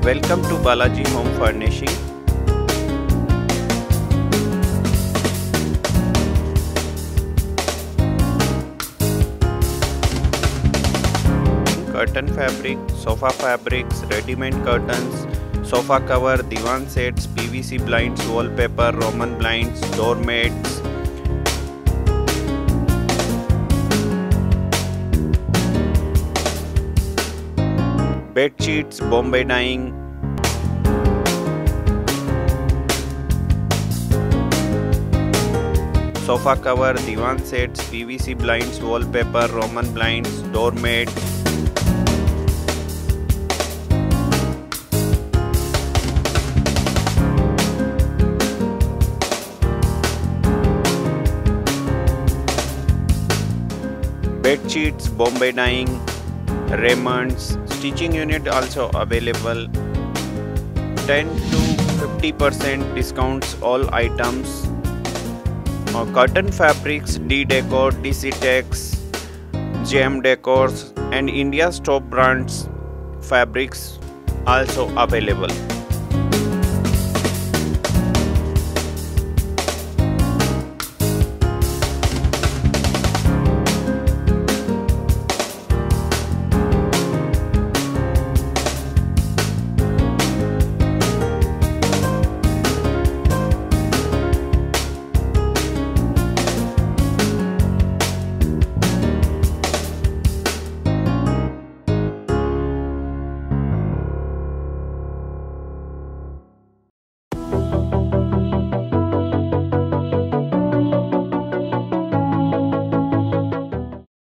Welcome to Balaji Home Furnishing. Curtain fabric, sofa fabrics, ready-made curtains, sofa cover, divan sets, PVC blinds, wallpaper, Roman blinds, doormats, bed sheets, Bombay dyeing, sofa cover, divan sets, PVC blinds, wallpaper, Roman blinds, doormat, bed sheets, Bombay dyeing, Raymonds. Stitching unit also available. 10 to 50% discounts all items. Curtain fabrics, D Decor, DC Tex, Gem Decors and India's top brands fabrics also available.